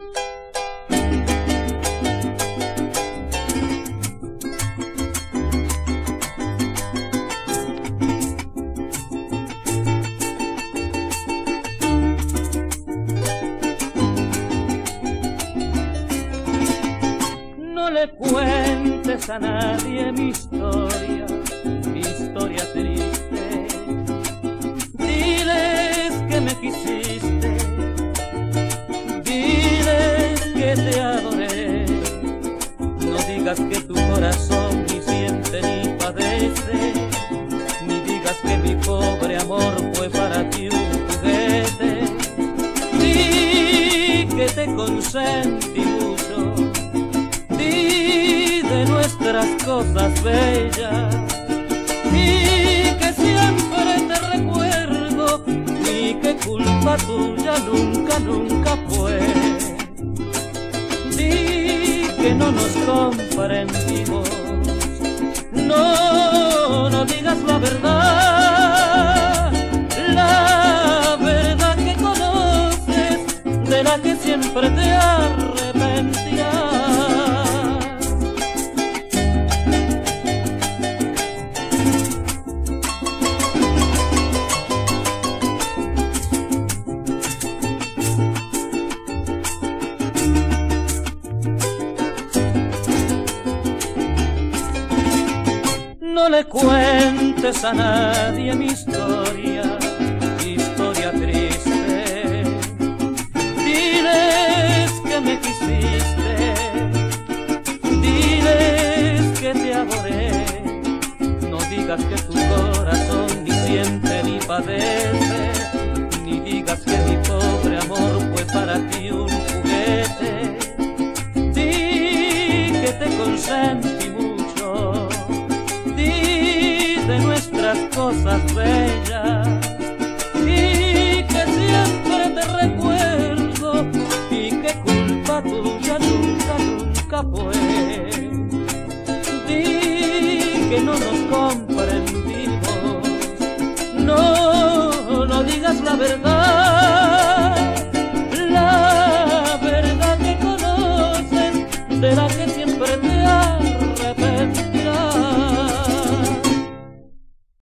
No le cuentes a nadie mi historia triste. Diles que me quisiste, diles que te adoré. No digas que tu corazón ni siente ni padece, ni digas que mi pobre amor fue para ti un juguete. Di que te consentí mucho, de nuestras cosas bellas, y que siempre te recuerdo, y que culpa tuya nunca, nunca fue. Di que no nos comprendimos, no digas la verdad que conoces, de la que siempre te arrepentirás. No le cuentes a nadie mi historia triste. Diles que me quisiste, diles que te adoré. No digas que tu corazón ni siente ni padece, ni digas que mi pobre amor fue para ti un juguete. Di que te consentí mucho, de nuestras cosas bellas, y que siempre te recuerdo, y que culpa tuya nunca, nunca fue. Di que no nos comprendimos, no digas la verdad